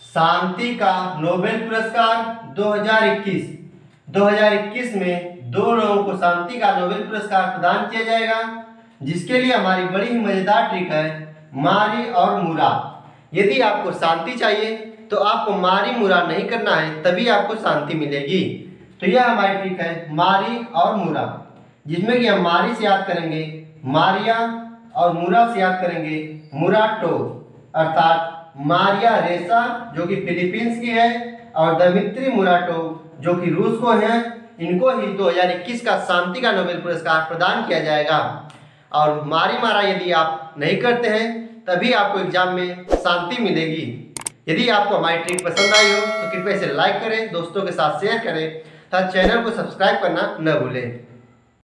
शांति का नोबेल पुरस्कार 2021 में 2 लोगों को शांति का नोबेल पुरस्कार प्रदान किया जाएगा, जिसके लिए हमारी बड़ी ही मजेदार ट्रिक है मारी और मुरा। यदि आपको शांति चाहिए तो आपको मारी मुरा नहीं करना है, तभी आपको शांति मिलेगी। तो यह हमारी ट्रिक है मारी और मुरा, जिसमें कि हम मारी से याद करेंगे मारिया और मुरा से याद करेंगे मुराटो, अर्थात मारिया रेसा जो कि फिलीपींस की है और दमित्री मुराटो जो कि रूस को है। इनको ही 2021 का शांति का नोबेल पुरस्कार प्रदान किया जाएगा। और मारी मारा यदि आप नहीं करते हैं तभी आपको एग्जाम में शांति मिलेगी। यदि आपको हमारी ट्रिक पसंद आई हो तो कृपया इसे लाइक करें, दोस्तों के साथ शेयर करें तथा चैनल को सब्सक्राइब करना न भूलें।